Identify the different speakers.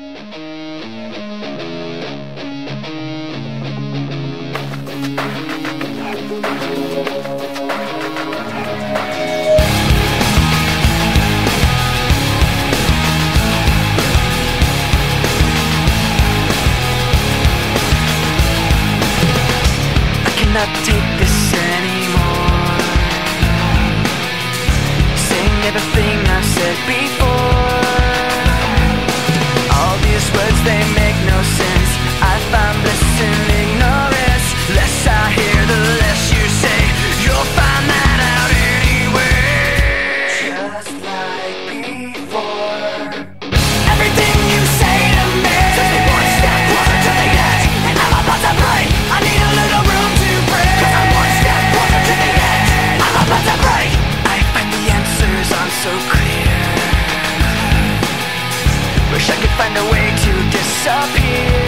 Speaker 1: Not take this anymore. Saying everything I've said before. All these words, they make no sense. I find bliss in ignorance. Less I hear, the less you say. You'll find that out anyway. Just like before. Everything you say to me says me one step closer to the edge, and I'm about to break. I need a little room to break, 'cause I'm one step closer to the edge. I'm about to break. I find the answers aren't so clear. Wish I could find a way to disappear.